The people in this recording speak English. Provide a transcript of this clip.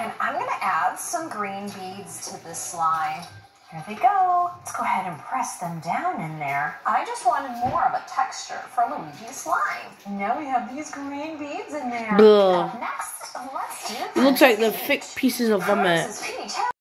And I'm gonna add some green beads to this slime. Here they go. Let's go ahead and press them down in there. I just wanted more of a texture for Luigi's slime. Now we have these green beads in there. Ugh. Next, let's do It looks like the thick pieces of vomit. This is Peach